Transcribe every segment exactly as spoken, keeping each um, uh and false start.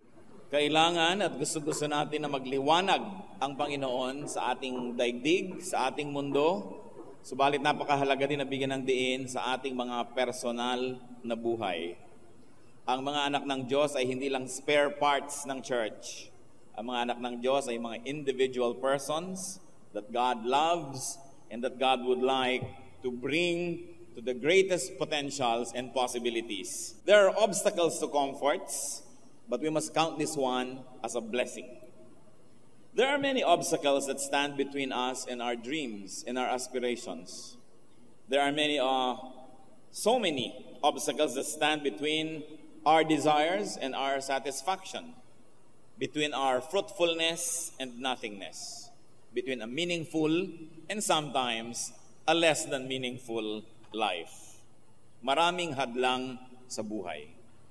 Kailangan at gusto-gusto natin na magliwanag ang Panginoon sa ating daigdig, sa ating mundo. Subalit napakahalaga din na bigyan ng diin sa ating mga personal na buhay. Ang mga anak ng Diyos ay hindi lang spare parts ng church. Ang mga anak ng Diyos ay mga individual persons that God loves and that God would like to bring to the greatest potentials and possibilities. There are obstacles to comforts, but we must count this one as a blessing. There are many obstacles that stand between us and our dreams and our aspirations. There are many, uh, so many obstacles that stand between our desires and our satisfaction, between our fruitfulness and nothingness, between a meaningful and sometimes a less than meaningful life. Maraming hadlang sa buhay.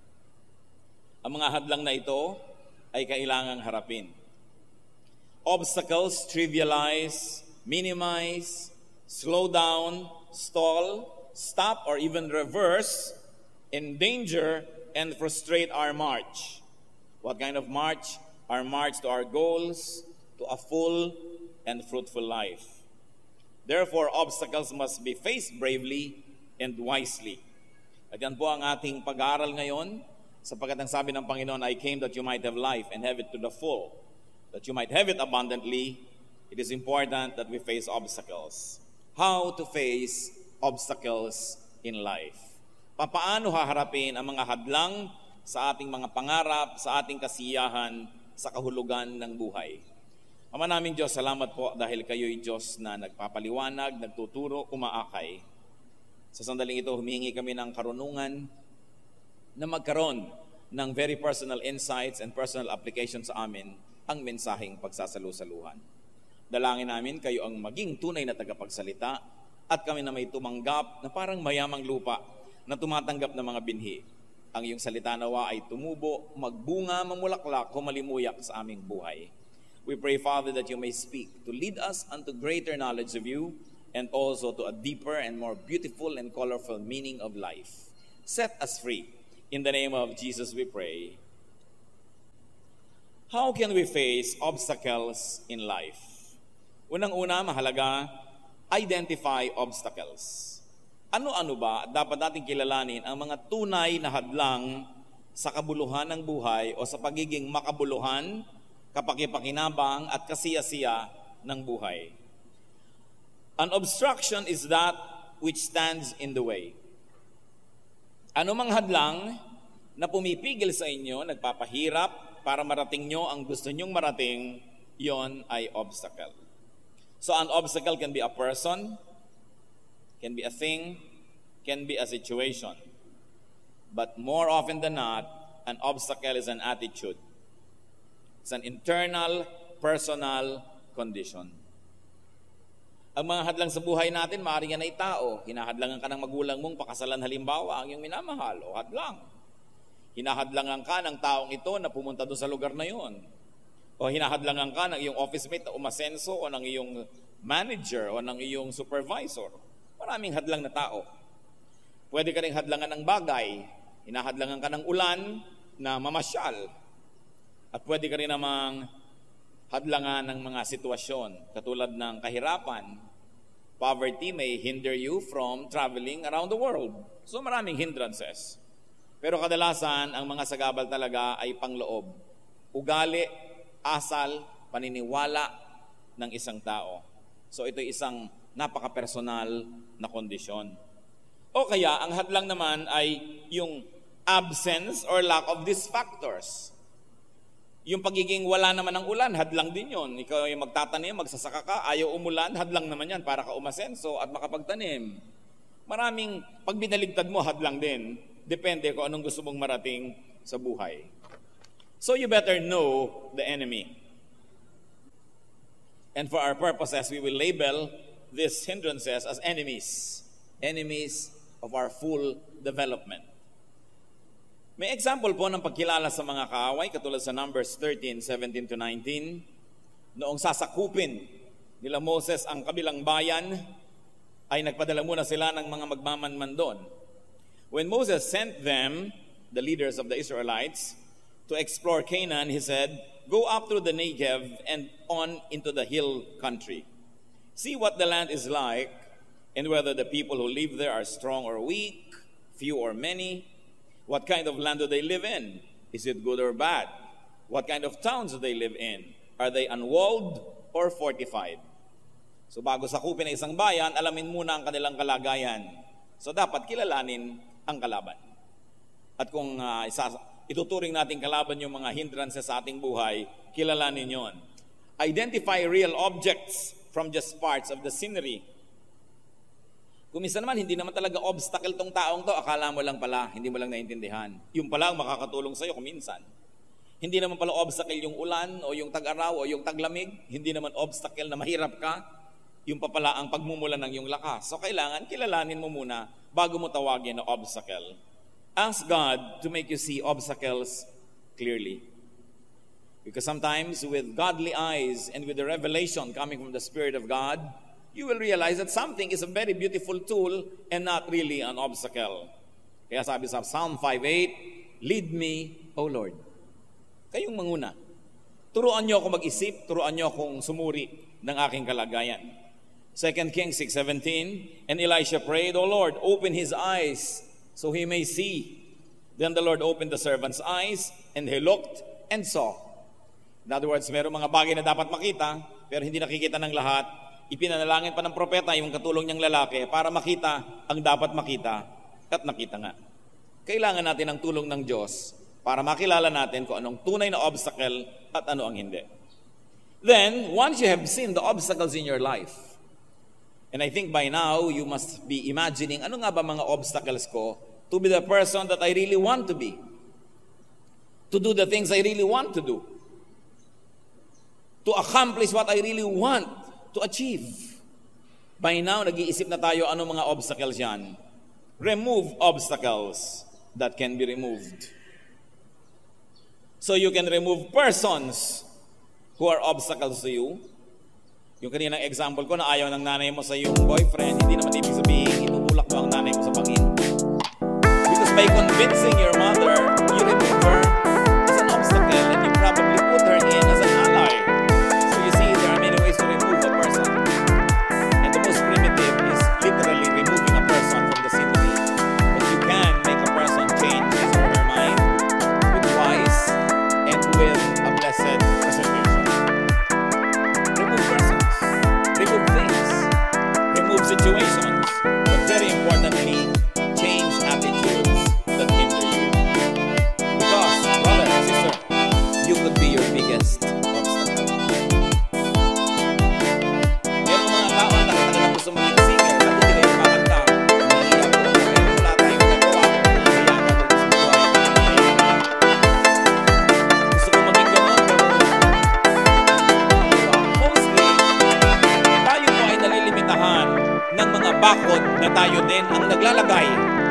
Ang mga hadlang na ito ay kailangang harapin. Obstacles trivialize, minimize, slow down, stall, stop, or even reverse, endanger, and frustrate our march. What kind of march? Our march to our goals, to a full and fruitful life. Therefore, obstacles must be faced bravely and wisely. At yan po ang ating pag-aaral ngayon, sapagkat ang sabi ng Panginoon, I came that you might have life and have it to the full, that you might have it abundantly. It is important that we face obstacles. How to face obstacles in life. Papaano haharapin ang mga hadlang sa ating mga pangarap, sa ating kasiyahan, sa kahulugan ng buhay. Ama namin Diyos, salamat po dahil kayo'y Diyos na nagpapaliwanag, nagtuturo, umaakay. Sa sandaling ito, humingi kami ng karunungan na magkaroon ng very personal insights and personal application sa amin ang mensaheng pagsasalu-saluhan. Dalangin namin kayo ang maging tunay na tagapagsalita at kami na may tumanggap na parang mayamang lupa na tumatanggap ng mga binhi. Ang iyong salita nawa ay tumubo, magbunga, mamulaklak, humalimuyak sa aming buhay. We pray, Father, that you may speak to lead us unto greater knowledge of you and also to a deeper and more beautiful and colorful meaning of life. Set us free. In the name of Jesus we pray. How can we face obstacles in life? Unang-una, mahalaga, identify obstacles. Ano-ano ba dapat natin kilalanin ang mga tunay na hadlang sa kabuluhan ng buhay o sa pagiging makabuluhan, kapakipakinabang at kasiyasiya ng buhay? An obstruction is that which stands in the way. Ano mang hadlang na pumipigil sa inyo, nagpapahirap para marating nyo ang gusto nyong marating, yon ay obstacle. So an obstacle can be a person, can be a thing, can be a situation. But more often than not, an obstacle is an attitude. It's an internal, personal condition. Ang mga hadlang sa buhay natin, maaaring yan ay tao. Hinahadlangan ka ng magulang mong pakasalan halimbawa ang iyong minamahal o hadlang. Hinahadlangan ka ng taong ito na pumunta doon sa lugar na yun. O hinahadlangan ka ng iyong office mate na umasenso o ng iyong manager o ng iyong supervisor. Maraming hadlang na tao. Pwede ka rin hadlangan ng bagay. Hinahadlangan ka ng ulan na mamasyal. At pwede ka rin namang hadlangan ng mga sitwasyon. Katulad ng kahirapan. Poverty may hinder you from traveling around the world. So maraming hindrances. Pero kadalasan, ang mga sagabal talaga ay pangloob. Ugali, asal, paniniwala ng isang tao. So ito isang napaka-personal na kondisyon. O kaya, ang hadlang naman ay yung absence or lack of these factors. Yung pagiging wala naman ng ulan, hadlang din yun. Ikaw ay magtatanim, magsasaka ka, ayaw umulan, hadlang naman yan para ka umasenso at makapagtanim. Maraming, pag binaligtad mo, hadlang din. Depende kung anong gusto mong marating sa buhay. So you better know the enemy. And for our purposes, we will label these hindrances as enemies. Enemies of our full development. May example po ng pagkilala sa mga kaaway, katulad sa Numbers thirteen, seventeen to nineteen. Noong sasakupin nila Moses ang kabilang bayan, ay nagpadala muna sila ng mga magmamanman doon. When Moses sent them, the leaders of the Israelites, to explore Canaan, he said, "Go up through the Negev and on into the hill country. See what the land is like, and whether the people who live there are strong or weak, few or many. What kind of land do they live in? Is it good or bad? What kind of towns do they live in? Are they unwalled or fortified?" So bago sakupin ang isang bayan, alamin muna ang kanilang kalagayan. So dapat kilalanin ang kalaban. At kung uh, isa, ituturing natin kalaban yung mga hindrances sa ating buhay, kilalanin yon. Identify real objects from just parts of the scenery. Kung minsan naman, hindi naman talaga obstacle tong taong to, akala mo lang pala, hindi mo lang naintindihan. Yung pala ang makakatulong sa'yo kung minsan. Hindi naman pala obstacle yung ulan o yung tag-araw o yung taglamig. Hindi naman obstacle na mahirap ka. Yung pa pala ang pagmumulan ng yung lakas. So kailangan kilalanin mo muna bago mo tawagin na obstacle. Ask God to make you see obstacles clearly. Because sometimes with godly eyes and with the revelation coming from the Spirit of God, you will realize that something is a very beautiful tool and not really an obstacle. Kaya sabi sa Psalm five eight, "Lead me, O Lord." Kayong manguna. Turuan niyo ako mag-isip, turuan niyo akong sumuri ng aking kalagayan. Second Kings six seventeen, "And Elisha prayed, O Lord, open his eyes so he may see. Then the Lord opened the servant's eyes, and he looked and saw." In other words, mayroong mga bagay na dapat makita, pero hindi nakikita ng lahat. Ipinanalangin pa ng propeta yung katulong niyang lalaki para makita ang dapat makita, at nakita nga. Kailangan natin ang tulong ng Diyos para makilala natin kung anong tunay na obstacle at ano ang hindi. Then, once you have seen the obstacles in your life, and I think by now, you must be imagining, ano nga ba mga obstacles ko to be the person that I really want to be? To do the things I really want to do? To accomplish what I really want to achieve? By now, nag-iisip na tayo ano mga obstacles yan. Remove obstacles that can be removed. So you can remove persons who are obstacles to you. Yung kaninang example ko na ayaw ng nanay mo sa iyong boyfriend, hindi naman ibig sabihin itutulak mo ang nanay mo sa pangin. Because by convincing your mother, you remove her as an obstacle and you probably put her in as an ally. So you see, there are many ways to remove a person. And the most primitive is literally removing a person from the scenery. But you can make a person change his or her mind with wise and with a blessed preservation. Remove persons, remove things, remove situations, but very importantly, change attitudes that hinder you. Because, brother and sister, you could be your biggest obstacle. Merong mga tao na talaga na gusto maging singer, at hindi na yung makanta. Mahirap ko, kaya wala tayong nagawa. Kaya ka doon sa buhay. Gusto ko maging ganon, pero mostly, tayo po ay nalilimitahan ng mga bakod na tayo din ang naglalagay.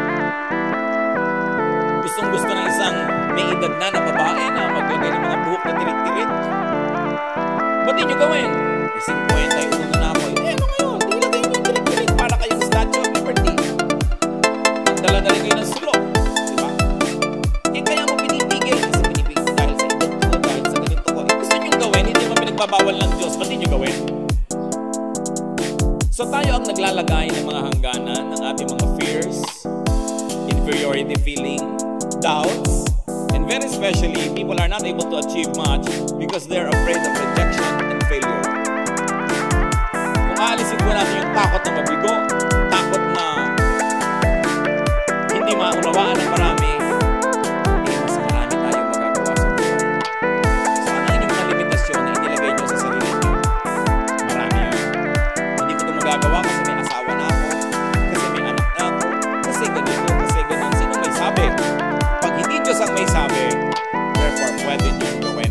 Gustong gusto ng isang may edad na na babae na maglagay ng mga buhok na tirik-tirik. Ba't di nyo gawin? Eh, fifty yung uno na ako. Eh, ano ngayon? Ilagay nyo yung tirik-tirik para kayong Statue of Liberty. Magdala na rin kayo ng sulok. Diba? Eh, kaya mo pinipigil. Kasi pinipigil dahil sa edad ko, dahil sa ganito ko. Eh, gusto nyo gawin, hindi mo pinagbabawal ng Diyos. Ba't di nyo gawin? So tayo ang naglalagay ng mga hangganan ng ating mga fears, inferiority feeling, doubts, and very especially, people are not able to achieve much because they're afraid of rejection and failure. Kung aalisin po natin yung takot na mabigo, takot na hindi maunawaan ng marami, eh, mas marami tayong magagawa sa buhay. So ano yung mga limitasyon na inilagay nyo sa sarili nyo? Marami yun. Hindi ko ito magagawa kasi may asawa na ako, kasi may anak na ako, kasi ganito, kasi ganun. Sino may sabi? Pag hindi Diyos ang may sabi, therefore pwede nyo gawin.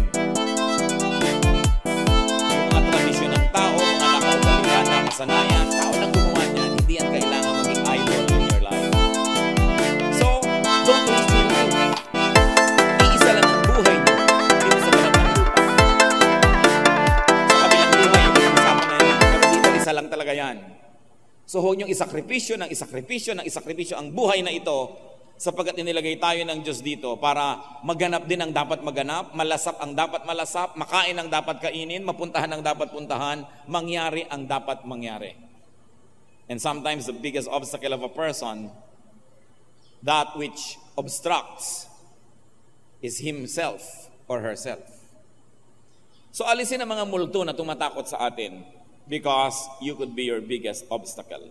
Yung mga tradisyon ng tao, mga nakaugalian, nakasanayan, tao lang gumawa niyan, hindi yan kailangan maging idol in your life. So, don't waste your life. Iisa lang ang buhay nyo, dito sa balat ng lupa. Sa kabilang buhay, yung usapan na yan, pero dito isa lang talaga yan. So huwag niyong isakripisyo ng isakripisyo ng isakripisyo ang buhay na ito sapagkat inilagay tayo ng Diyos dito para maganap din ang dapat maganap, malasap ang dapat malasap, makain ang dapat kainin, mapuntahan ang dapat puntahan, mangyari ang dapat mangyari. And sometimes the biggest obstacle of a person, that which obstructs, is himself or herself. So alisin ang mga multo na tumatakot sa atin because you could be your biggest obstacle.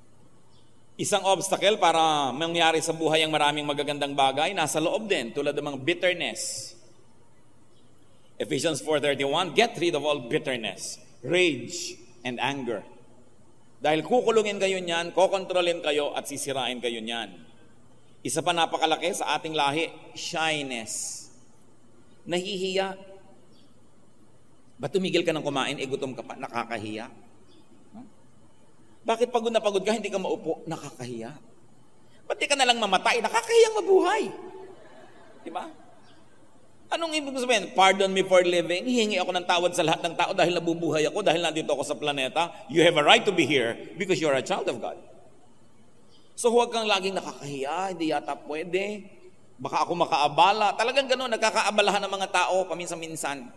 Isang obstacle para mangyari sa buhay ang maraming magagandang bagay, nasa loob din, tulad ng mga bitterness. Ephesians four thirty-one, get rid of all bitterness, rage, and anger. Dahil kukulungin kayo niyan, kokontrolin kayo at sisirain kayo niyan. Isa pa napakalaki sa ating lahi, shyness. Nahihiya. Ba't tumigil ka ng kumain, eh gutom ka pa, nakakahiya? Huh? Bakit pagod na pagod ka, hindi ka maupo, nakakahiya? Ba't di ka nalang mamatay, nakakahiyang mabuhay? Diba? Anong ibig sabihin? Pardon me for living, hihingi ako ng tawad sa lahat ng tao dahil nabubuhay ako, dahil nandito ako sa planeta. You have a right to be here because you're a child of God. So huwag kang laging nakakahiya, hindi yata pwede. Baka ako makaabala. Talagang gano'n, nagkakaabalahan ng mga tao paminsan-minsan.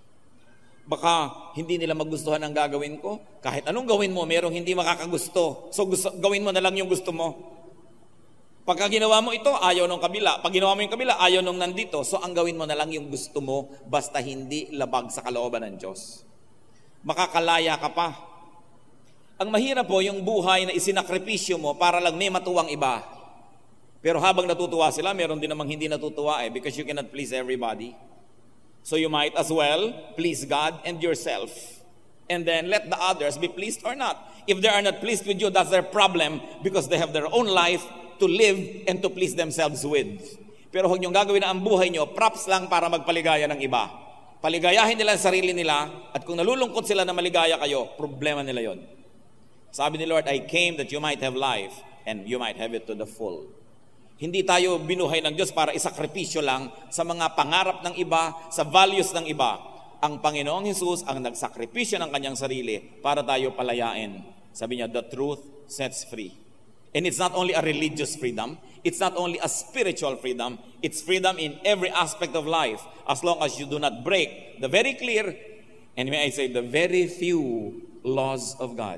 Baka hindi nila magustuhan ang gagawin ko. Kahit anong gawin mo, merong hindi makakagusto. So gusto, gawin mo na lang yung gusto mo. Pagka ginawa mo ito, ayaw nung kabila. Pag ginawa mo yung kabila, ayaw nung nandito. So ang gawin mo na lang yung gusto mo, basta hindi labag sa kalooban ng Diyos. Makakalaya ka pa. Ang mahirap po yung buhay na isinakripisyo mo para lang may matuwang iba. Pero habang natutuwa sila, meron din namang hindi natutuwa eh, because you cannot please everybody. So you might as well please God and yourself. And then let the others be pleased or not. If they are not pleased with you, that's their problem because they have their own life to live and to please themselves with. Pero huwag niyong gagawin na ang buhay niyo, props lang para magpaligaya ng iba. Paligayahin nila ang sarili nila at kung nalulungkot sila na maligaya kayo, problema nila yon. Sabi ni Lord, I came that you might have life and you might have it to the full. Hindi tayo binuhay ng Diyos para isakripisyo lang sa mga pangarap ng iba, sa values ng iba. Ang Panginoong Hesus ang nagsakripisyo ng kanyang sarili para tayo palayain. Sabi niya, the truth sets free. And it's not only a religious freedom, it's not only a spiritual freedom, it's freedom in every aspect of life as long as you do not break the very clear, and may I say, the very few laws of God.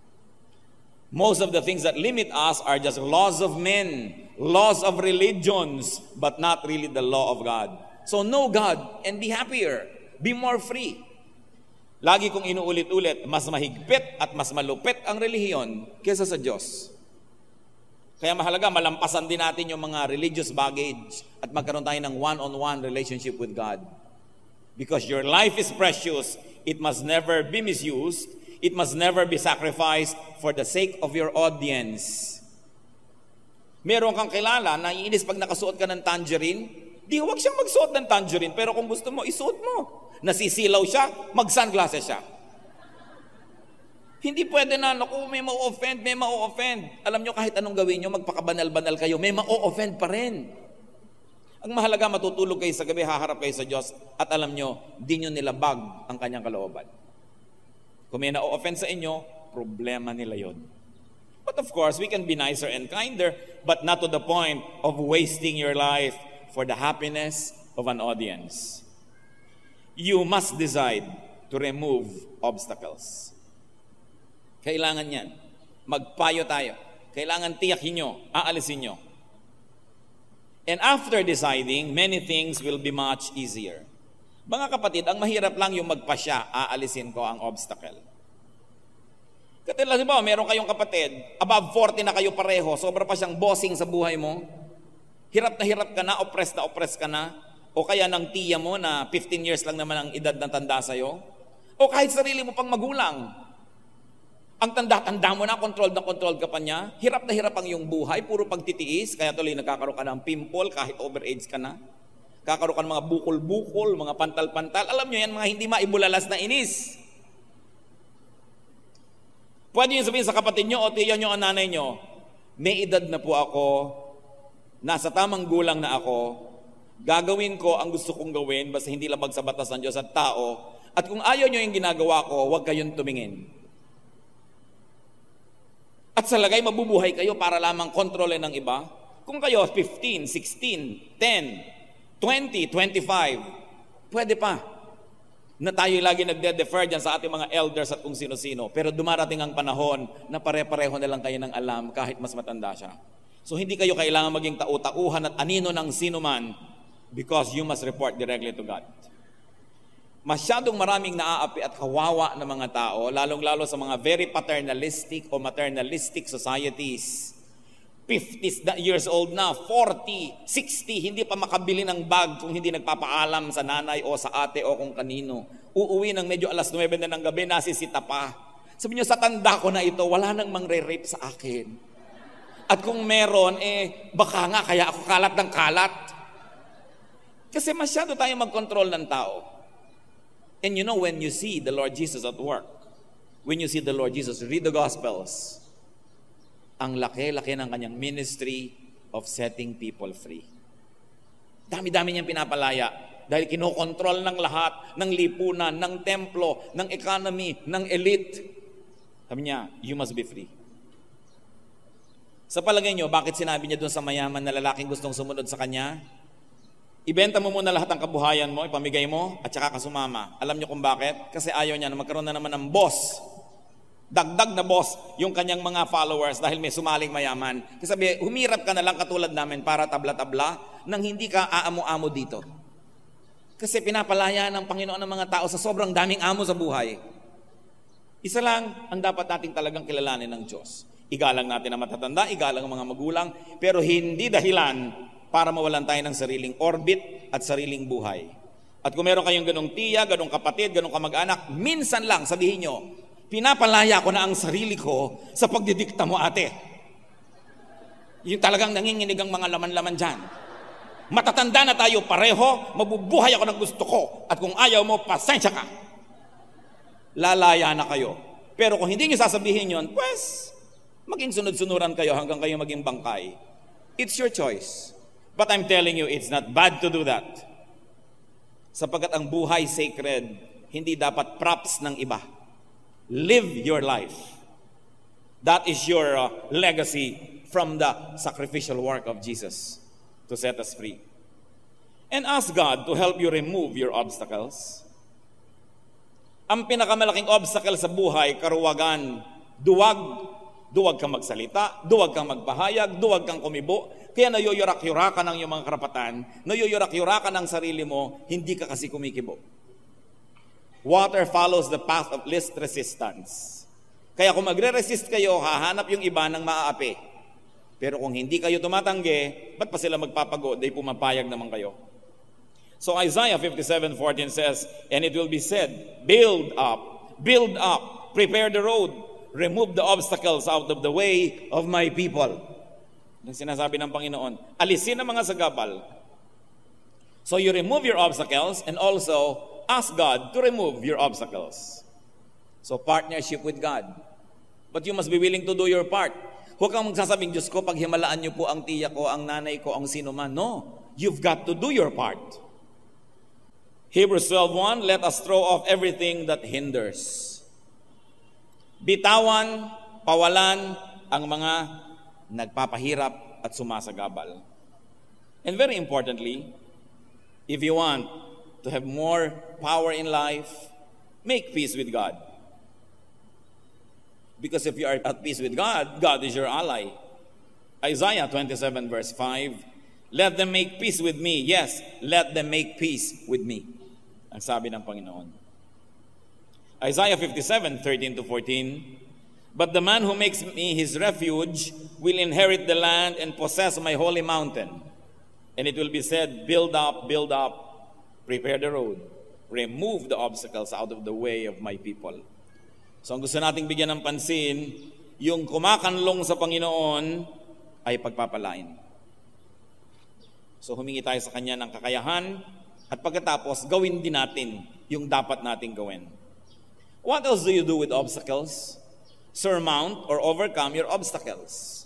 Most of the things that limit us are just laws of men, laws of religions, but not really the law of God. So know God and be happier. Be more free. Lagi kong inuulit-ulit, mas mahigpit at mas malupit ang relihiyon kaysa sa Diyos. Kaya mahalaga, malampasan din natin yung mga religious baggage at magkaroon tayo ng one-on-one relationship with God. Because your life is precious, it must never be misused. It must never be sacrificed for the sake of your audience. Meron kang kilala na iinis pag nakasuot ka ng tangerine, di huwag siyang magsuot ng tangerine, pero kung gusto mo, isuot mo. Nasisilaw siya, mag-sunglasses siya. Hindi pwede na, naku, may ma-offend, may ma-offend. Alam nyo, kahit anong gawin nyo, magpakabanal-banal kayo, may ma-offend pa rin. Ang mahalaga, matutulog kayo sa gabi, haharap kayo sa Diyos, at alam nyo, di nyo nilabag ang kanyang kalooban. Kung may na-offend sa inyo, problema nila yon. But of course, we can be nicer and kinder, but not to the point of wasting your life for the happiness of an audience. You must decide to remove obstacles. Kailangan yan. Magpayo tayo. Kailangan tiyakin nyo, aalisin nyo. And after deciding, many things will be much easier. Mga kapatid, ang mahirap lang yung magpasya, aalisin ko ang obstacle. Katulad ba, meron kayong kapatid, above forty na kayo pareho, sobra pa siyang bossing sa buhay mo, hirap na hirap ka na, oppressed na oppressed ka na, o kaya ng tiya mo na fifteen years lang naman ang edad na tanda sa'yo, o kahit sarili mo pang magulang, ang tanda-tanda mo na, controlled na controlled ka pa niya, hirap na hirap ang iyong buhay, puro pagtitiis, kaya tuloy nagkakaroon ka ng pimple kahit overage ka na, kakaroon ka ng mga bukol-bukol, mga pantal-pantal, alam nyo yan, mga hindi maibulalas na inis. Pwede nyo sabihin sa kapatid nyo o tiya nyo o nanay nyo, may edad na po ako, nasa tamang gulang na ako, gagawin ko ang gusto kong gawin, basta hindi labag sa batas ng Diyos at tao, at kung ayaw nyo yung ginagawa ko, huwag kayong tumingin. At sa lagay, mabubuhay kayo para lamang kontrolin ng iba. Kung kayo fifteen, sixteen, ten, twenty, twenty-five, pwede pa na tayo lagi nagde-defer dyan sa ating mga elders at kung sino-sino. Pero dumarating ang panahon na pare-pareho na lang kayo ng alam kahit mas matanda siya. So hindi kayo kailangan maging tau-tauhan at anino ng sino man because you must report directly to God. Masyadong maraming naaapi at kawawa na mga tao, lalong-lalo sa mga very paternalistic o maternalistic societies. fifty years old na, forty, sixty, hindi pa makabili ng bag kung hindi nagpapaalam sa nanay o sa ate o kung kanino. Uuwi ng medyo alas nuwebe na ng gabi, nasisita pa. Sabi niyo, sa tanda ko na ito, wala nang mangre-rape sa akin. At kung meron, eh, baka nga, kaya ako kalat ng kalat. Kasi masyado tayo mag-control ng tao. And you know, when you see the Lord Jesus at work, when you see the Lord Jesus, read the Gospels, ang laki-laki ng kanyang ministry of setting people free. Dami-dami niyang pinapalaya dahil kinokontrol ng lahat, ng lipunan, ng templo, ng economy, ng elite. Sabi niya, you must be free. Sa palagay niyo, bakit sinabi niya doon sa mayaman na lalaking gustong sumunod sa kanya? Ibenta mo muna lahat ng kabuhayan mo, ipamigay mo, at saka kasumama. Alam niyo kung bakit? Kasi ayaw niya na magkaroon na naman ng boss. Dagdag na boss yung kanyang mga followers dahil may sumaling mayaman. Kasi sabi, humirap ka na lang katulad namin para tabla-tabla nang hindi ka aamo-amo dito. Kasi pinapalaya ng Panginoon ng mga tao sa sobrang daming amo sa buhay. Isa lang ang dapat nating talagang kilalanin ng Diyos. Igalang natin ang matatanda, igalang ang mga magulang, pero hindi dahilan para mawalan tayo ng sariling orbit at sariling buhay. At kung meron kayong ganong tiya, ganong kapatid, ganong kamag-anak, minsan lang sabihin nyo, pinapalaya ko na ang sarili ko sa pagdidikta mo, ate. Yung talagang nanginginig ang mga laman-laman dyan. Matatanda na tayo pareho, mabubuhay ako ng gusto ko, at kung ayaw mo, pasensya ka. Lalaya na kayo. Pero kung hindi nyo sasabihin yon, pues, maging sunod-sunuran kayo hanggang kayo maging bangkay. It's your choice. But I'm telling you, it's not bad to do that. Sapagkat ang buhay sacred, hindi dapat props ng iba. Live your life. That is your uh, legacy from the sacrificial work of Jesus to set us free. And ask God to help you remove your obstacles. Ang pinakamalaking obstacle sa buhay, karuwagan, duwag, duwag kang magsalita, duwag kang magpahayag, duwag kang kumibo. Kaya nayoyorak-yorakan ang iyong mga karapatan, nayoyorak-yorakan ang sarili mo, hindi ka kasi kumikibo. Water follows the path of least resistance. Kaya kung magre-resist kayo, hahanap yung iba ng maaapi. Pero kung hindi kayo tumatanggi, ba't pa sila magpapago? Dahil pumapayag naman kayo. So Isaiah fifty-seven fourteen says, and it will be said, build up, build up, prepare the road, remove the obstacles out of the way of my people. Yung sinasabi ng Panginoon, alisin ang mga sagabal. So you remove your obstacles and also ask God to remove your obstacles. So partnership with God. But you must be willing to do your part. Huwag kang magsasabing, Diyos ko, paghimalaan niyo po ang tiya ko, ang nanay ko, ang sino man. No, you've got to do your part. Hebrews twelve one, let us throw off everything that hinders. Bitawan, pawalan ang mga nagpapahirap at sumasagabal. And very importantly, if you want to have more power in life, make peace with God. Because if you are at peace with God, God is your ally. Isaiah twenty-seven verse five, let them make peace with me. Yes, let them make peace with me. Ang sabi ng Panginoon. Isaiah fifty-seven thirteen to fourteen, but the man who makes me his refuge will inherit the land and possess my holy mountain. And it will be said, build up, build up, prepare the road, remove the obstacles out of the way of my people. So ang gusto nating bigyan ng pansin, yung kumakanlong sa Panginoon ay pagpapalain. So humingi tayo sa Kanya ng kakayahan at pagkatapos gawin din natin yung dapat nating gawin. What else do you do with obstacles? Surmount or overcome your obstacles.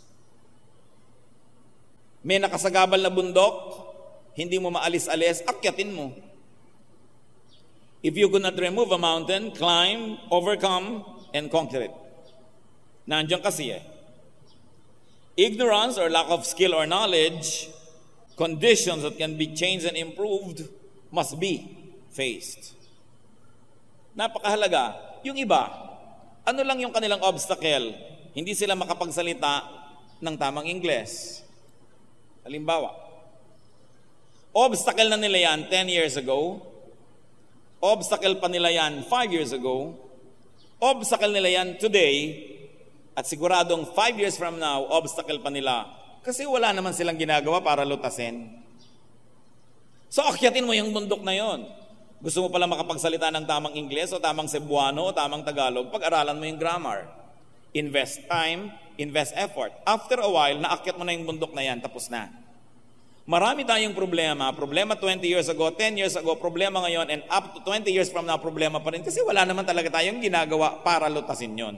May nakasagabal na bundok, hindi mo maalis-alis, akyatin mo. If you could not remove a mountain, climb, overcome, and conquer it. Nandiyan kasi eh. Ignorance or lack of skill or knowledge, conditions that can be changed and improved, must be faced. Napakahalaga. Yung iba, ano lang yung kanilang obstacle? Hindi sila makapagsalita ng tamang Ingles. Halimbawa, obstacle na nila yan ten years ago, obstacle pa nila yan five years ago, obstacle nila yan today, at siguradong five years from now, obstacle pa nila. Kasi wala naman silang ginagawa para lutasin. So, akyatin mo yung bundok na yon. Gusto mo pala makapagsalita ng tamang Ingles o tamang Cebuano o tamang Tagalog, pag-aralan mo yung grammar. Invest time, invest effort. After a while, naakyat mo na yung bundok na yan, tapos na. Marami tayong problema. Problema twenty years ago, ten years ago, problema ngayon, and up to twenty years from now, problema pa rin. Kasi wala naman talaga tayong ginagawa para lutasin yon.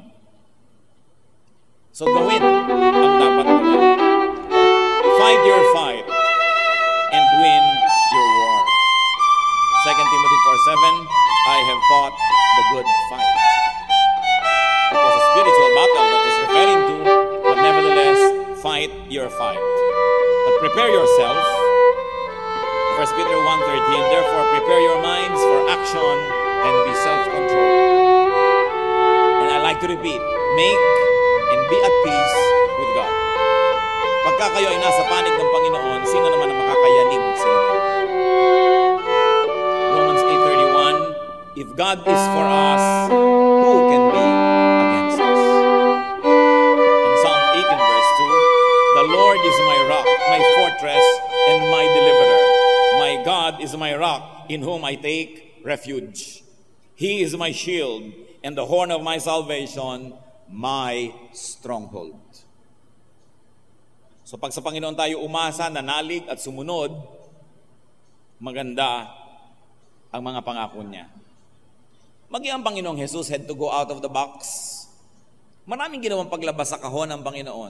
So gawin ang dapat gawin. Fight your fight and win your war. Second Timothy four seven, I have fought the good fight. It was a spiritual battle that is referring to, but nevertheless, fight your fight. But prepare yourself. First Peter one thirteen, therefore prepare your minds for action and be self-controlled. And I like to repeat, make and be at peace with God. Pagka kayo ay nasa panig ng Panginoon, sino naman ang makakayanig sa inyo? Romans eight thirty-one, if God is for us, who can be against us? And Psalm eighteen verse two, the Lord is my rock, my fortress, and my deliverer. My God is my rock, in whom I take refuge. He is my shield, and the horn of my salvation, my stronghold. So pag sa Panginoon tayo umasa, nanalig at sumunod, maganda ang mga pangako niya. Maging ang Panginoong Jesus had to go out of the box. Maraming ginawang paglabas sa kahon ng Panginoon.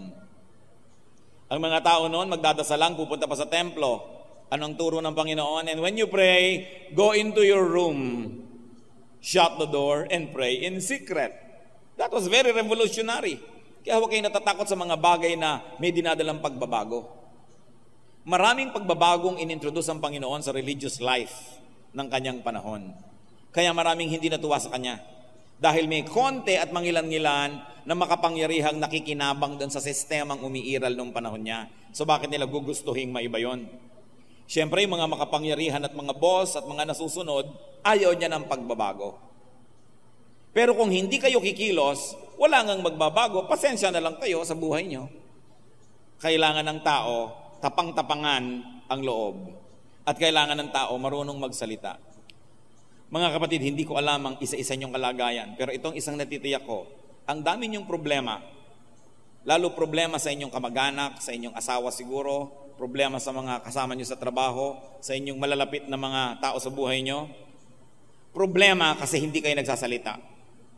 Ang mga tao noon, magdadasal lang, pupunta pa sa templo. Anong turo ng Panginoon? And when you pray, go into your room, shut the door, and pray in secret. That was very revolutionary. Kaya huwag kayo natatakot sa mga bagay na may dinadalang pagbabago. Maraming pagbabagong inintroduce ang Panginoon sa religious life ng kanyang panahon. Kaya maraming hindi natuwa sa kanya. Dahil may konti at mangilan-ngilan na makapangyarihang nakikinabang doon sa sistemang umiiral nung panahon niya. So bakit nila gugustuhin maiba yun? Siyempre, yung mga makapangyarihan at mga boss at mga nasusunod, ayaw niya ng pagbabago. Pero kung hindi kayo kikilos, wala ngang magbabago, pasensya na lang kayo sa buhay nyo. Kailangan ng tao, tapang-tapangan ang loob. At kailangan ng tao, marunong magsalita. Mga kapatid, hindi ko alam ang isa-isa nyong kalagayan, pero itong isang natitiyak ko, ang dami nyong problema, lalo problema sa inyong kamag-anak, sa inyong asawa siguro, problema sa mga kasama nyo sa trabaho, sa inyong malalapit na mga tao sa buhay nyo, problema kasi hindi kayo nagsasalita.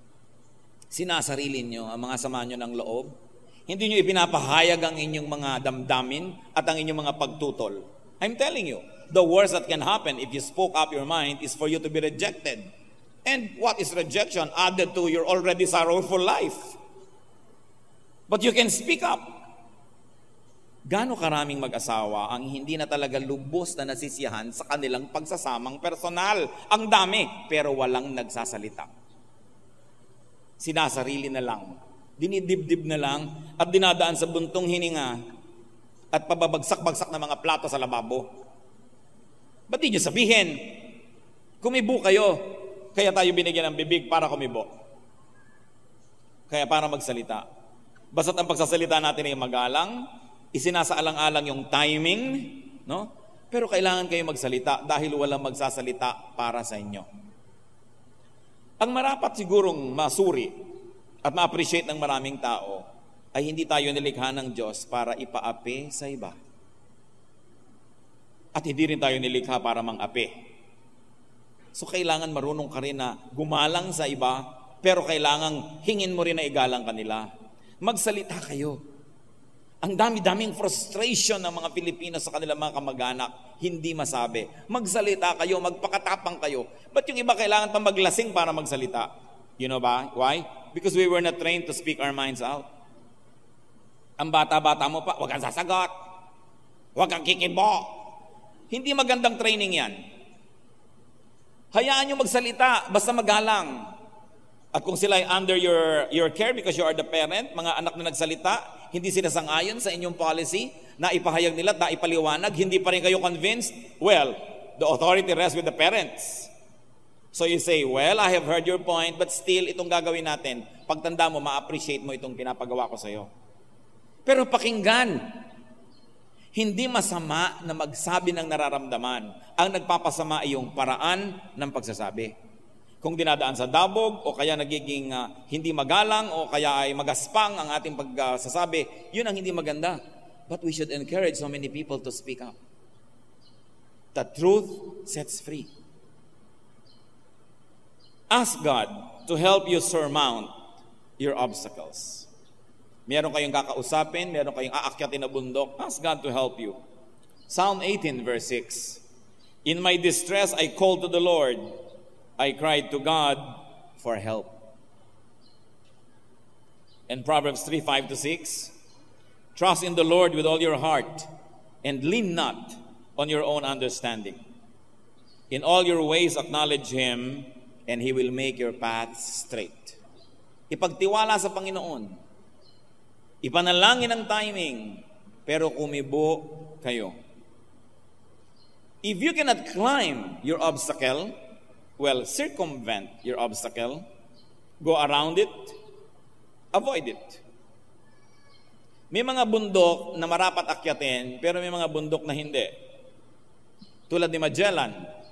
Sinasarili nyo ang mga sama nyo ng loob. Hindi nyo ipinapahayag ang inyong mga damdamin at ang inyong mga pagtutol. I'm telling you, the worst that can happen if you spoke up your mind is for you to be rejected. And what is rejection added to your already sorrowful life? But you can speak up. Gaano karaming mag-asawa ang hindi na talaga lubos na nasisiyahan sa kanilang pagsasamang personal? Ang dami, pero walang nagsasalita. Sinasarili na lang, dinidibdib na lang, at dinadaan sa buntong hininga at pababagsak-bagsak na mga plato sa lababo. Ba't di nyo sabihin? Kumibo kayo, kaya tayo binigyan ng bibig para kumibo. Kaya para magsalita. Basta't ang pagsasalita natin ay magalang, isinasaalang-alang yung timing, no? Pero kailangan kayo magsalita dahil walang magsasalita para sa inyo. Ang marapat sigurong masuri at ma-appreciate ng maraming tao ay hindi tayo nilikha ng Diyos para ipaapi sa iba. At hindi rin tayo nilikha para mang-api. So kailangan marunong ka rin na gumalang sa iba, pero kailangan hingin mo rin na igalang kanila. Magsalita kayo. Ang dami-daming frustration ng mga Pilipino sa kanilang mga kamag-anak, hindi masabi. Magsalita kayo, magpakatapang kayo. Ba't yung iba kailangan pa maglasing para magsalita? You know ba? Why? Because we were not trained to speak our minds out. Ang bata-bata mo pa, huwag kang sasagot. Huwag kang kikibo. Hindi magandang training yan. Hayaan nyo magsalita, basta magalang. At kung sila ay under your, your care because you are the parent, mga anak na nagsalita, hindi sila sang-ayon sa inyong policy, na ipahayag nila at na ipaliwanag, hindi pa rin kayo convinced, well, the authority rests with the parents. So you say, well, I have heard your point, but still, itong gagawin natin. Pagtanda mo, ma-appreciate mo itong pinapagawa ko sa iyo. Pero pakinggan, hindi masama na magsabi ng nararamdaman. Ang nagpapasama ay yung paraan ng pagsasabi. Kung dinadaan sa dabog, o kaya nagiging uh, hindi magalang, o kaya ay magaspang ang ating pagsasabi, yun ang hindi maganda. But we should encourage so many people to speak up. The truth sets free. Ask God to help you surmount your obstacles. Meron kayong kakausapin, meron kayong aakyatin na bundok, ask God to help you. Psalm eighteen verse six. In my distress I called to the Lord. I cried to God for help. And Proverbs three five to six. Trust in the Lord with all your heart and lean not on your own understanding. In all your ways acknowledge Him and He will make your paths straight. Ipagtiwala sa Panginoon. Ipanalangin ang timing, pero kumibo kayo. If you cannot climb your obstacle, well, circumvent your obstacle, go around it, avoid it. May mga bundok na marapat akyatin, pero may mga bundok na hindi. Tulad ni Magellan,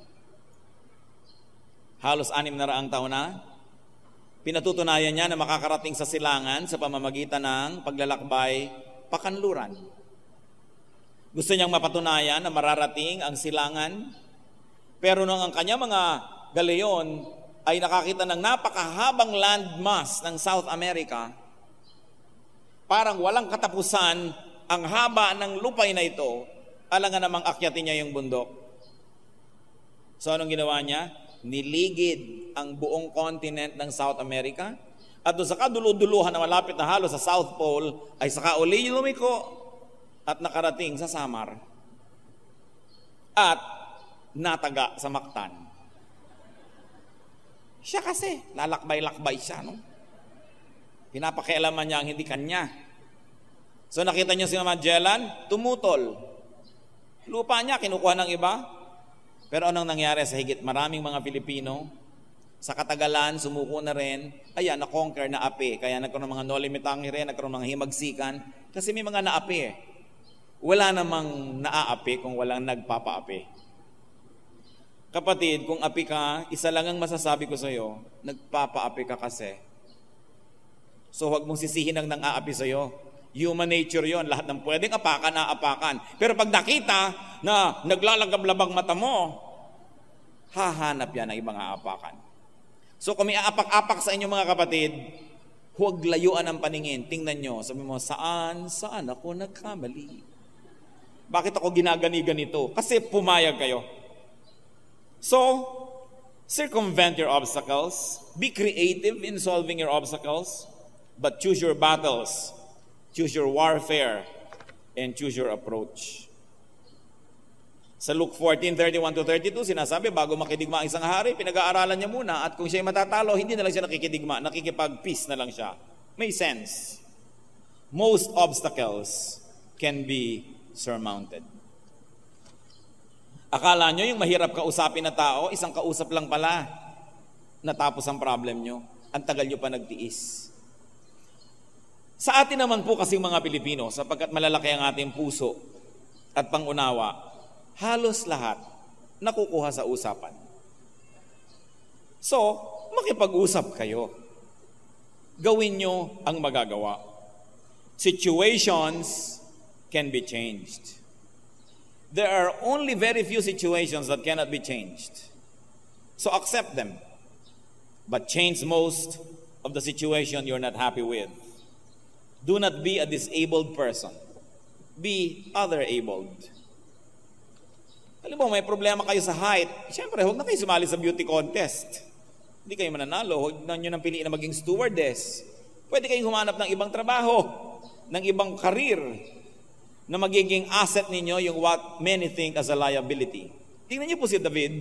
halos anim na raang taon na, pinatutunayan niya na makakarating sa silangan sa pamamagitan ng paglalakbay pakanluran. Gusto niyang mapatunayan na mararating ang silangan, pero nung ang kanya mga galeon ay nakakita ng napakahabang landmass ng South America, parang walang katapusan ang haba ng lupay na ito, alangan namang akyatin niya yung bundok. So anong ginawa niya? Niligid ang buong continent ng South America at doon sa kaduluduluhan na malapit na halos sa South Pole ay saka uli lumiko at nakarating sa Samar at nataga sa Mactan. Siya kasi, lalakbay-lakbay siya, no? Pinapakialaman niya ang hindi kanya. So nakita niyo si Magellan, tumutol. Lupa niya, kinukuha ng iba. Pero anong nangyari sa higit maraming mga Pilipino? Sa katagalan, sumuko na rin, ayan, na-conquer na api. Kaya nagkaroon ng mga nolimitangi rin, nagkaroon ng mga himagsikan. Kasi may mga naapi eh. Wala namang naaapi kung walang nagpapaapi. Kapatid, kung api ka, isa lang ang masasabi ko sa iyo, nagpapaapi ka kasi. So huwag mong sisihin ang nang-aapi sa iyo. Human nature yon, lahat ng pwedeng apakan, aapakan. Pero pag nakita na naglalagab-labang mata mo, hahanap yan ng ibang aapakan. So kung may aapak-apak sa inyo mga kapatid, huwag layuan ang paningin. Tingnan nyo, sabi mo, saan, saan ako nagkamali? Bakit ako ginagani-ganito? Kasi pumayag kayo. So, circumvent your obstacles. Be creative in solving your obstacles. But choose your battles. Choose your warfare and choose your approach. Sa Luke fourteen, thirty-one to thirty-two, sinasabi, bago makidigma ang isang hari, pinag-aaralan niya muna at kung siya'y matatalo, hindi na lang siya nakikidigma, nakikipag-peace na lang siya. May sense. Most obstacles can be surmounted. Akala nyo yung mahirap kausapin na tao, isang kausap lang pala, natapos ang problem nyo. Ang tagal nyo pa nagtiis. Sa atin naman po kasing mga Pilipino, sapagkat malalaki ang ating puso at pangunawa, halos lahat nakukuha sa usapan. So, makipag-usap kayo. Gawin nyo ang magagawa. Situations can be changed. There are only very few situations that cannot be changed. So accept them. But change most of the situation you're not happy with. Do not be a disabled person. Be other-abled. Alam mo, may problema kayo sa height. Siyempre, huwag na kayo sumali sa beauty contest. Hindi kayo mananalo. Huwag na nyo nang piliin na maging stewardess. Pwede kayong humanap ng ibang trabaho. ng ibang karir na magiging asset ninyo yung what many think as a liability. Tingnan niyo po si David.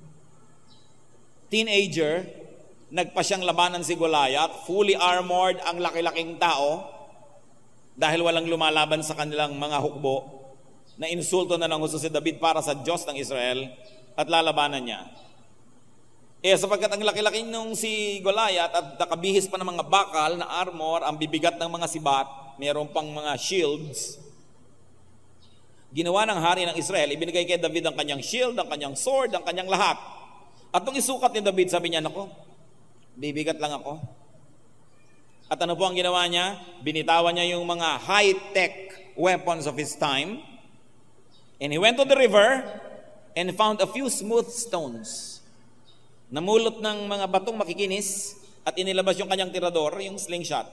Teenager, nagpa siyang labanan si Goliath, fully armored ang laki-laking tao dahil walang lumalaban sa kanilang mga hukbo, na insulto na ng husto si David para sa Diyos ng Israel at lalabanan niya. Eh, sapagkat ang laki-laki nung si Goliath at nakabihis pa ng mga bakal na armor, ang bibigat ng mga sibat, mayroon pang mga shields, ginawa ng hari ng Israel, ibinigay kay David ang kanyang shield, ang kanyang sword, ang kanyang lahat. At nung isukat ni David, sabi niya, nako, bibigat lang ako. At ano po ang ginawa niya? Binitawan niya yung mga high-tech weapons of his time, and he went to the river and found a few smooth stones. Namulot ng mga batong makikinis at inilabas yung kanyang tirador, yung slingshot.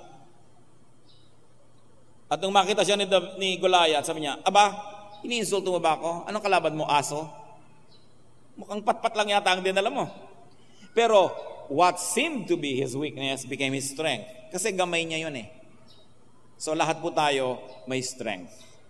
At nung makita siya ni, ni Goliath, sabi niya, aba, iniinsulto mo ba ako? Anong kalaban mo, aso? Mukhang patpat lang yata ang dinala mo. Pero what seemed to be his weakness became his strength. Kasi gamay niya yun eh. So lahat po tayo may strength.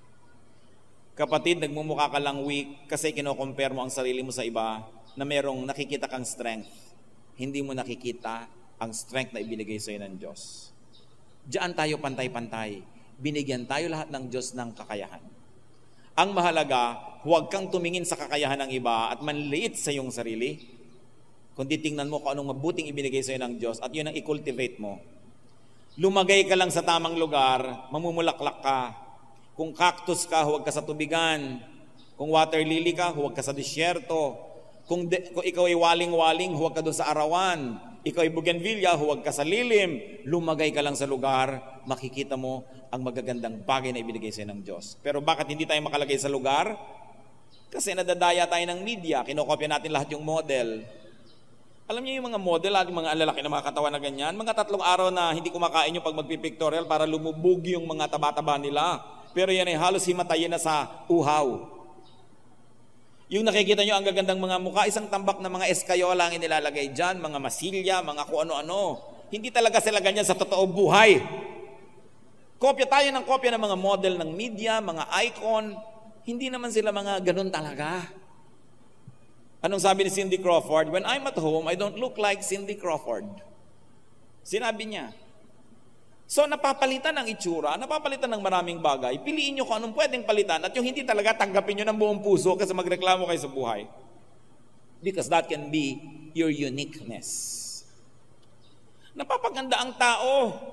Kapatid, nagmumukha ka lang weak kasi kino-compare mo ang sarili mo sa iba na merong nakikita kang strength. Hindi mo nakikita ang strength na ibinigay sa iyo ng Diyos. Diyan tayo pantay-pantay. Binigyan tayo lahat ng Diyos ng kakayahan. Ang mahalaga, huwag kang tumingin sa kakayahan ng iba at manliit sa iyong sarili, kundi tingnan mo kung anong mabuting ibinigay sa iyo ng Diyos at yun ang i-cultivate mo. Lumagay ka lang sa tamang lugar, mamumulaklak ka. Kung cactus ka, huwag ka sa tubigan. Kung water lily ka, huwag ka sa disyerto. Kung, de, kung ikaw ay waling-waling, huwag ka doon sa arawan. Ikaw ay bougainvillea, huwag ka sa lilim. Lumagay ka lang sa lugar, makikita mo ang magagandang bagay na ibinigay sa ng Diyos. Pero bakit hindi tayo makalagay sa lugar? Kasi nadadaya tayo ng media, kinokopya natin lahat yung model. Alam niyo yung mga model, at yung mga alalaki na mga katawan na ganyan, mga tatlong araw na hindi kumakain yung pag magpipictorial para lumubog yung mga taba-taba nila. Pero yan ay halos himatayin na sa uhaw. Yung nakikita nyo ang gagandang mga mukha, isang tambak na mga eskayola ang inilalagay dyan, mga masilya, mga kung ano-ano. Hindi talaga sila ganyan sa totoo buhay. Kopya tayo ng kopya ng mga model ng media, mga icon. Hindi naman sila mga ganun talaga. Anong sabi ni Cindy Crawford? When I'm at home, I don't look like Cindy Crawford. Sinabi niya. So napapalitan ng itsura, napapalitan ng maraming bagay. Piliin nyo kung anong pwedeng palitan at yung hindi talaga tanggapin nyo ng buong puso kasi magreklamo kayo sa buhay. Because that can be your uniqueness. Napapaganda ang tao.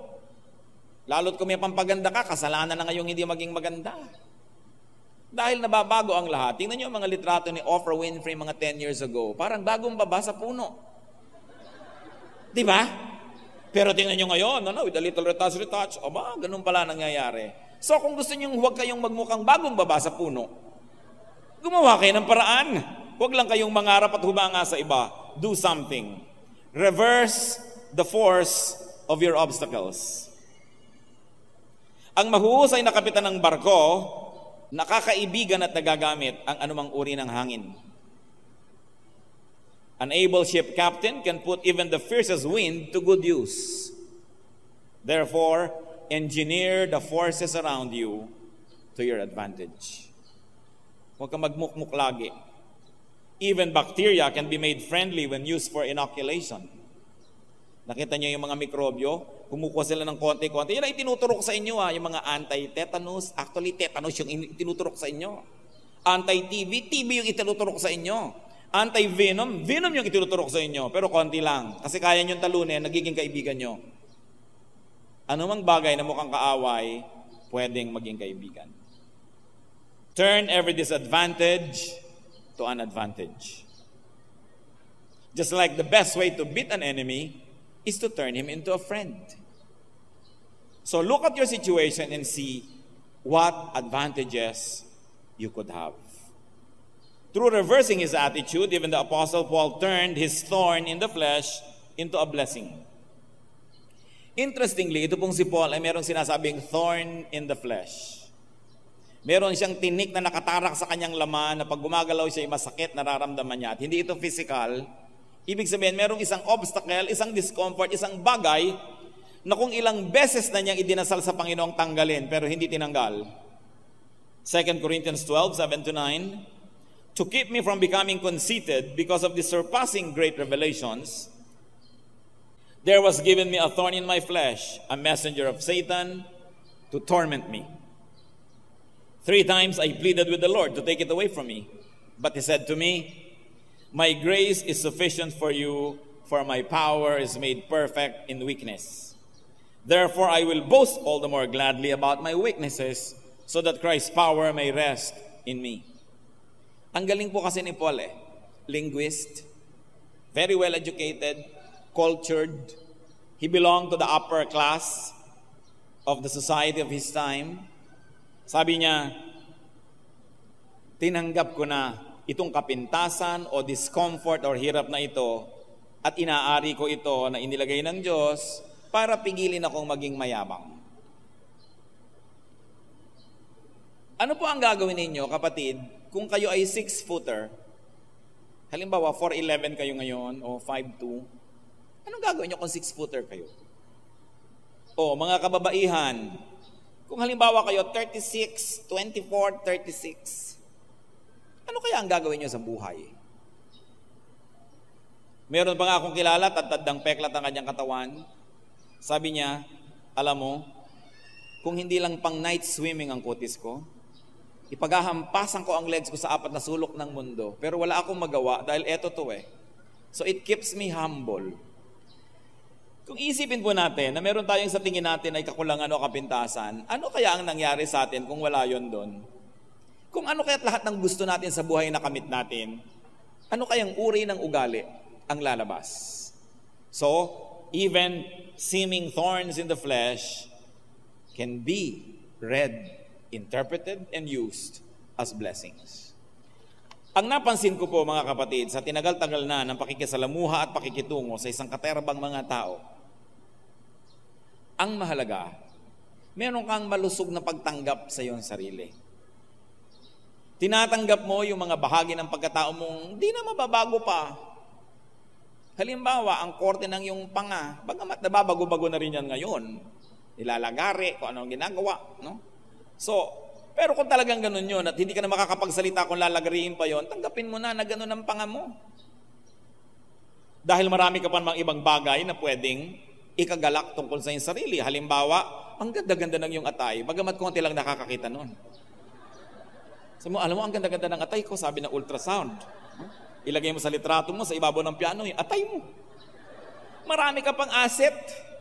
Lalo't kung may pampaganda ka, kasalanan na ngayong hindi maging maganda. Dahil nababago ang lahat. Tingnan nyo ang mga litrato ni Oprah Winfrey mga ten years ago. Parang bagong baba sa puno. Di ba? Pero tingnan nyo ngayon, ano, with a little retouch, retouch, o ba, ganun pala nangyayari. So kung gusto nyo huwag kayong magmukhang bagong baba sa puno, gumawa kayo ng paraan. Huwag lang kayong mangarap at humanga sa iba. Do something. Reverse the force of your obstacles. Ang mahuhusay na kapitan ng barko, nakakaibigan at nagagamit ang anumang uri ng hangin. An able ship captain can put even the fiercest wind to good use. Therefore, engineer the forces around you to your advantage. Huwag kang magmukmuk lagi. Even bacteria can be made friendly when used for inoculation. Nakita niyo yung mga mikrobyo, kumukuha sila ng konti-konti. Yan ay tinuturok sa inyo, ha, yung mga anti-tetanus. Actually, tetanus yung tinuturok sa inyo. Anti-T B, T B yung itinuturok sa inyo. Anti-venom, venom yung itinuturok sa inyo, pero konti lang. Kasi kaya nyo talunin, nagiging kaibigan nyo. Ano mang bagay na mukhang kaaway, pwedeng maging kaibigan. Turn every disadvantage to an advantage. Just like the best way to beat an enemy is to turn him into a friend. So look at your situation and see what advantages you could have. Through reversing his attitude, even the Apostle Paul turned his thorn in the flesh into a blessing. Interestingly, ito pong si Paul ay merong sinasabing thorn in the flesh. Meron siyang tinik na nakatarak sa kanyang laman na pag gumagalaw siya ay masakit, nararamdaman niya. At hindi ito physical. Ibig sabihin, merong isang obstacle, isang discomfort, isang bagay na kung ilang beses na niyang idinasal sa Panginoong tanggalin, pero hindi tinanggal. Second Corinthians twelve, seven to nine, to keep me from becoming conceited because of the surpassing great revelations, there was given me a thorn in my flesh, a messenger of Satan to torment me. Three times I pleaded with the Lord to take it away from me. But he said to me, my grace is sufficient for you, for my power is made perfect in weakness. Therefore, I will boast all the more gladly about my weaknesses, so that Christ's power may rest in me. Ang galing po kasi ni Paul eh. Linguist, very well educated, cultured. He belonged to the upper class of the society of his time. Sabi niya, tinanggap ko na itong kapintasan o discomfort or hirap na ito at inaari ko ito na inilagay ng Diyos para pigilin akong maging mayabang. Ano po ang gagawin ninyo, kapatid, kung kayo ay six-footer? Halimbawa, four eleven kayo ngayon o five two. Anong gagawin nyo kung six-footer kayo? O, mga kababaihan, kung halimbawa kayo thirty-six, twenty-four, thirty-six, ano kaya ang gagawin nyo sa buhay? Meron pa nga akong kilala, tad-tadang peklat ang kanyang katawan. Sabi niya, alam mo, kung hindi lang pang night swimming ang kutis ko, ipaghahampasan ko ang legs ko sa apat na sulok ng mundo. Pero wala akong magawa dahil eto to eh. So it keeps me humble. Kung isipin po natin na meron tayong sa tingin natin ay kakulangan o kapintasan, ano kaya ang nangyari sa atin kung wala yon doon? Kung ano kaya't lahat ng gusto natin sa buhay na kamit natin, ano kayang uri ng ugali ang lalabas? So, even seeming thorns in the flesh can be read, interpreted, and used as blessings. Ang napansin ko po mga kapatid, sa tinagal-tagal na ng pakikisalamuha at pakikitungo sa isang katerbang mga tao, ang mahalaga, meron kang malusog na pagtanggap sa iyong sarili. Tinatanggap mo yung mga bahagi ng pagkatao mong di na mababago pa. Halimbawa, ang korte ng iyong panga, bagamat nababago-bago na rin yan ngayon, nilalagari, kung ano ang ginagawa. No? So, pero kung talagang ganun yun at hindi ka na makakapagsalita kung lalagariin pa yon, tanggapin mo na na ganun ang panga mo. Dahil marami ka pa namang ibang bagay na pwedeng ikagalak tungkol sa iyong sarili. Halimbawa, ang ganda-ganda ng iyong atay, bagamat konti lang nakakakita nun. Sabi mo, alam mo, ang ganda-ganda ng atay ko, sabi ng ultrasound. Ilagay mo sa litrato mo, sa ibabaw ng piano, yung atay mo. Marami ka pang asset.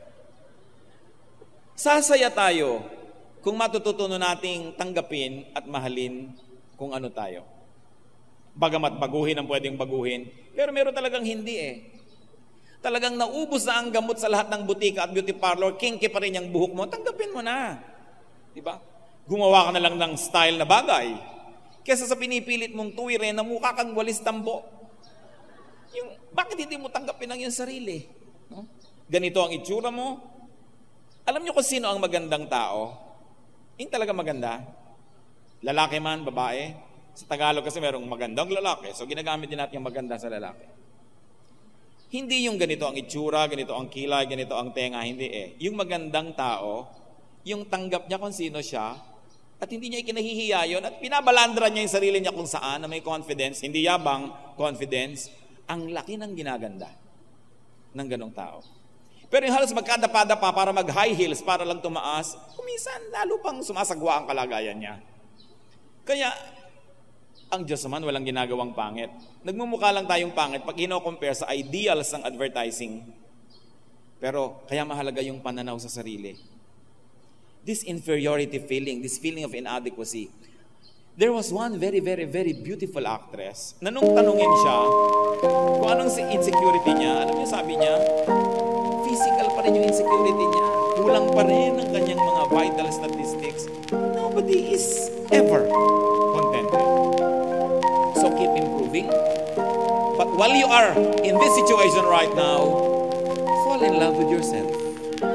Sasaya tayo kung matututunan nating tanggapin at mahalin kung ano tayo. Bagamat baguhin ang pwedeng baguhin, pero meron talagang hindi eh. Talagang naubos na ang gamot sa lahat ng butika at beauty parlor, kinky pa rin yung buhok mo, tanggapin mo na. Diba? Gumawa ka na lang ng style na bagay. Kesa sa pinipilit mong tuwirin na mukha kang walis tambo. Yung, bakit hindi mo tanggapin ang iyong sarili? No? Ganito ang itsura mo. Alam niyo kung sino ang magandang tao? Yung talaga maganda. Lalaki man, babae. Sa Tagalog kasi merong magandang lalaki. So ginagamit din natin yung maganda sa lalaki. Hindi yung ganito ang itsura, ganito ang kilay, ganito ang tenga. Hindi eh. Yung magandang tao, yung tanggap niya kung sino siya, at hindi niya ikinahihiya yun, at binabalandra niya yung sarili niya kung saan, na may confidence, hindi yabang, confidence, ang laki ng ginaganda ng ganong tao. Pero yung halos magkadapa-dapa para mag-high heels, para lang tumaas, kuminsan lalo pang sumasagwa ang kalagayan niya. Kaya, ang Diyos naman walang ginagawang pangit. Nagmumukha lang tayong pangit pag ino-compare sa ideals ng advertising. Pero, kaya mahalaga yung pananaw sa sarili. This inferiority feeling, this feeling of inadequacy. There was one very, very, very beautiful actress na nung tanungin siya kung anong insecurity niya, alam niyo sabi niya, physical pa rin yung insecurity niya. Kulang pa rin ang kanyang mga vital statistics. Nobody is ever contented. So keep improving. But while you are in this situation right now, fall in love with yourself.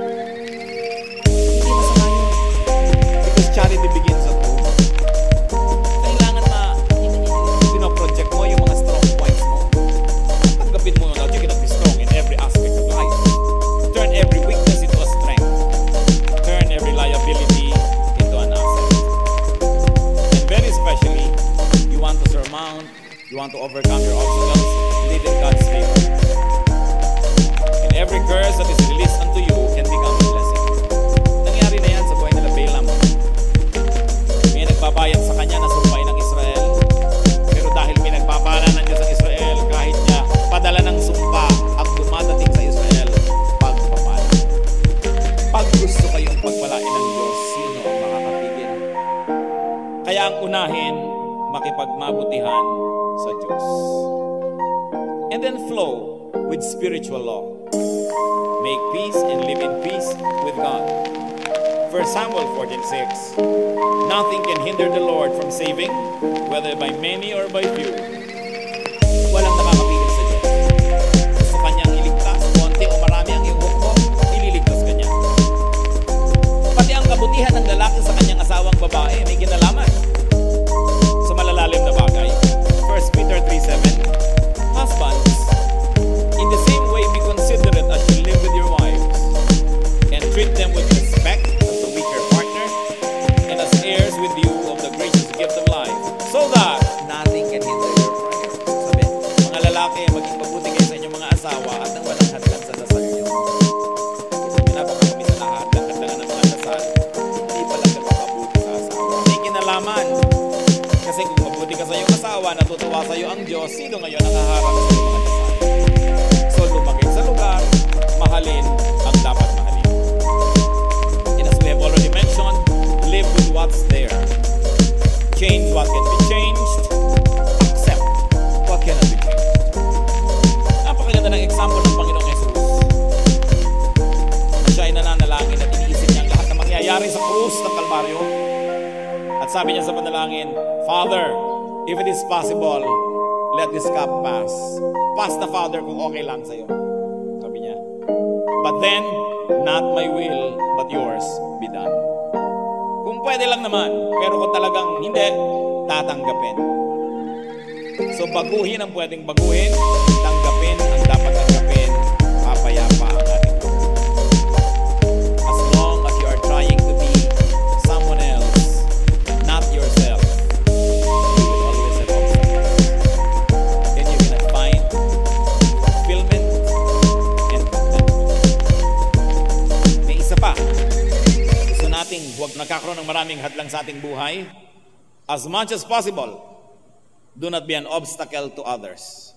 Charity begins at home. Kailangan na pinoproject mo yung mga strong points mo. Tanggapin mo na you cannot be strong in every aspect of life. Turn every weakness into a strength. and then flow with spiritual law. Make peace and live in peace with God. First Samuel fourteen six. Nothing can hinder the Lord from saving, whether by many or by few. Walang nakakapigil sa Diyos. Gusto kanyang iligtas, konti o marami ang ihok mo, ililigtas kanya. Pati ang kabutihan ng lalaki sa kanyang asawang babae may kinalaman sa malalalim na bagay. First Peter three seven. Husbands, in the same way be considerate as you live with your wives, and treat them with respect as the weaker partner, and as heirs with you of the gracious gift of life, so that nothing can hinder your prayer. Sabi, mga lalaki, maging mabuti kayo sa inyong mga asawa at nang walang hadlang sa dasal niyo. Pinapaka kami sa lahat, ng hadlangan ng mga dasal, hindi pala nagpakabuti sa asawa. May kinalaman. Kasi kung mabuti ka sa iyong asawa, natutuwa sa iyo ang Diyos, sino ngayon ang haharap sa iyong mga dasal? So, lumagay sa lugar, mahalin ang dapat mahalin. And as we have already mentioned, live with what's there. Change what can be changed. Accept what cannot be changed. Napakaganda ng example ng Panginoong Jesus. Siya ay nananalangin at iniisip niya ang lahat na mangyayari sa krus ng Kalbaryo. At sabi niya sa panalangin, Father, if it is possible, let this cup pass. Pass na, Father, kung okay lang sa'yo. Sabi niya. But then, not my will, but yours be done. Kung pwede lang naman, pero kung talagang hindi, tatanggapin. So, baguhin ang pwedeng baguhin, tanggapin ang dapat tanggapin, papayapa ang ating buhay. As long as you are trying to be someone else, not yourself, you will always have obstacles. Then you cannot find fulfillment and contentment. May isa pa. Gusto nating huwag nakakaroon ng maraming hadlang sa ating buhay. As much as possible, do not be an obstacle to others.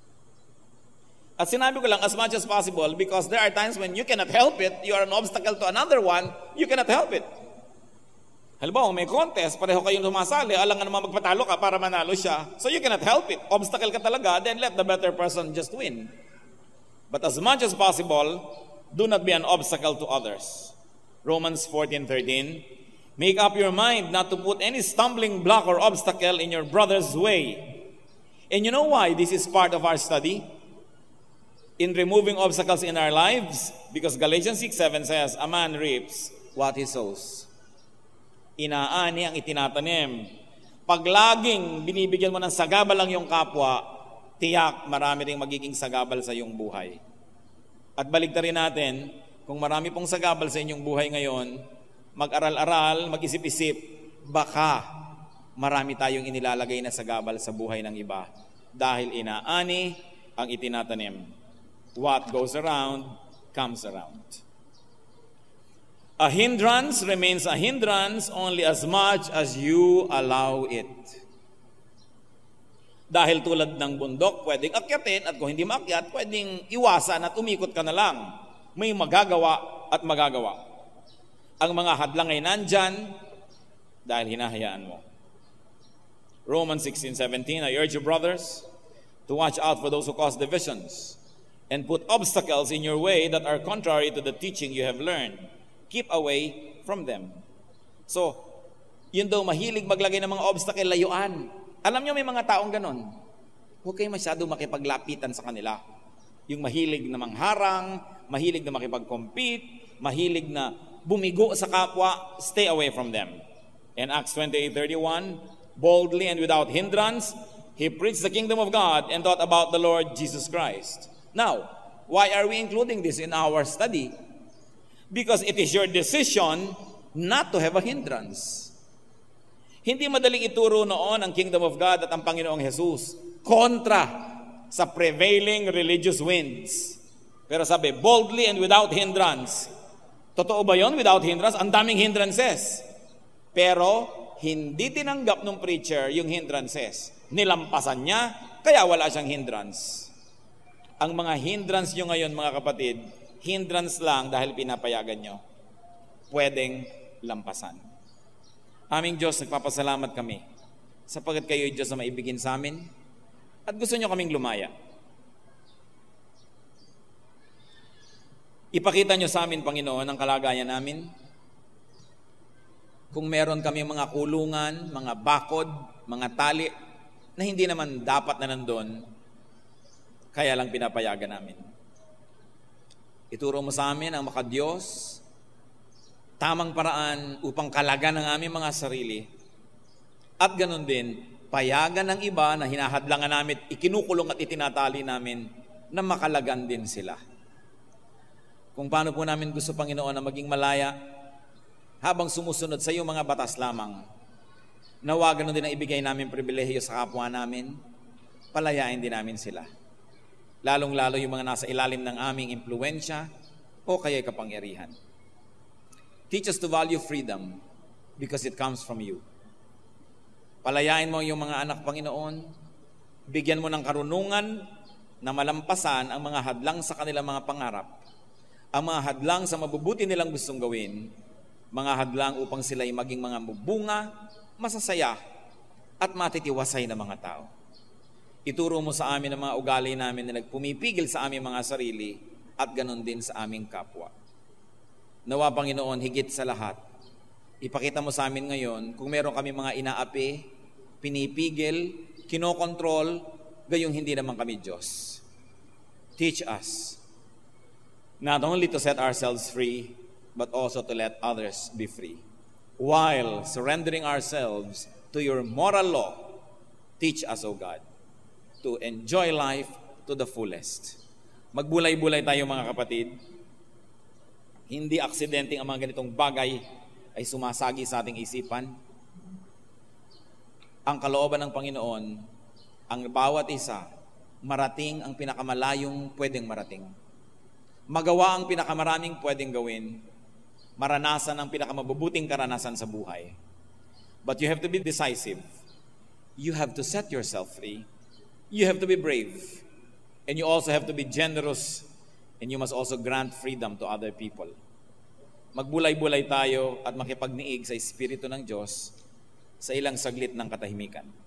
At sinabi ko lang, as much as possible, because there are times when you cannot help it, you are an obstacle to another one, you cannot help it. Halimbawa, may contest, pareho kayong sumasali, alangan naman magpatalo ka para manalo siya. So you cannot help it. Obstacle ka talaga, then let the better person just win. But as much as possible, do not be an obstacle to others. Romans fourteen thirteen. Make up your mind not to put any stumbling block or obstacle in your brother's way. And you know why this is part of our study? In removing obstacles in our lives, because Galatians six seven says, a man reaps what he sows. Inaani ang itinatanim. Pag laging binibigyan mo ng sagabal ang iyong kapwa, tiyak marami ring magiging sagabal sa iyong buhay. At baligtarin natin, kung marami pong sagabal sa inyong buhay ngayon, mag-aral-aral, mag-isip-isip, baka marami tayong inilalagay na sagabal sa buhay ng iba dahil inaani ang itinatanim. What goes around, comes around. A hindrance remains a hindrance only as much as you allow it. Dahil tulad ng bundok, pwedeng akyatin at kung hindi maakyat, pwedeng iwasan at umikot ka na lang. May magagawa at magagawa. Ang mga hadlang ay nandyan dahil hinahayaan mo. Romans sixteen seventeen, I urge you, brothers, to watch out for those who cause divisions and put obstacles in your way that are contrary to the teaching you have learned. Keep away from them. So, yun daw mahilig maglagay ng mga obstacle, layuan. Alam nyo, may mga taong ganon. Huwag kayo masyado makipaglapitan sa kanila. Yung mahilig na mangharang, mahilig na makipag-compete, mahilig na bumigo sa kapwa, stay away from them. In Acts twenty-eight thirty-one, boldly and without hindrance, he preached the kingdom of God and taught about the Lord Jesus Christ. Now, why are we including this in our study? Because it is your decision not to have a hindrance. Hindi madaling ituro noon ang kingdom of God at ang Panginoong Jesus kontra sa prevailing religious winds. Pero sabi, boldly and without hindrance. Totoo ba yon? Without hindrance? Ang daming hindrances. Pero hindi tinanggap ng preacher yung hindrances. Nilampasan niya, kaya wala siyang hindrance. Ang mga hindrance nyo ngayon, mga kapatid, hindrance lang dahil pinapayagan nyo. Pwedeng lampasan. Aming Diyos, nagpapasalamat kami sapagkat kayo, Diyos, na maibigin sa amin at gusto nyo kaming lumaya. Ipakita nyo sa amin, Panginoon, ang kalagayan namin. Kung meron kami mga kulungan, mga bakod, mga tali, na hindi naman dapat na nandun, kaya lang pinapayagan namin. Ituro mo sa amin ang makadiyos, tamang paraan upang kalagan ang aming mga sarili. At ganun din, payagan ng iba na hinahadlangan namin, ikinukulong at itinatali namin, na makalagan din sila. Kung paano po namin gusto, Panginoon, na maging malaya, habang sumusunod sa iyong mga batas lamang, nawa ganun din na ibigay namin pribilehiyo sa kapwa namin, palayain din namin sila. Lalong-lalo yung mga nasa ilalim ng aming impluensya o kaya kapangyarihan. Teach us to value freedom because it comes from you. Palayain mo yung mga anak, Panginoon, bigyan mo ng karunungan na malampasan ang mga hadlang sa kanilang mga pangarap, ang mga hadlang sa mabubuti nilang gustong gawin, mga hadlang upang sila ay maging mga mabunga, masasaya, at matitiwasay na mga tao. Ituro mo sa amin ang mga ugali namin na nagpumipigil sa aming mga sarili at ganon din sa aming kapwa. Nawa, Panginoon, higit sa lahat, ipakita mo sa amin ngayon kung meron kami mga inaapi, pinipigil, kinokontrol, gayong hindi naman kami Diyos. Teach us not only to set ourselves free, but also to let others be free. While surrendering ourselves to your moral law, teach us, O God, to enjoy life to the fullest. Magbulay-bulay tayo, mga kapatid. Hindi aksidenteng ang mga ganitong bagay ay sumasagi sa ating isipan. Ang kalooban ng Panginoon, ang bawat isa, marating ang pinakamalayong pwedeng marating. Magawa ang pinakamaraming pwedeng gawin. Maranasan ang pinakamabubuting karanasan sa buhay. But you have to be decisive. You have to set yourself free. You have to be brave. And you also have to be generous. And you must also grant freedom to other people. Magbulay-bulay tayo at makipagniig sa Espiritu ng Diyos sa ilang saglit ng katahimikan.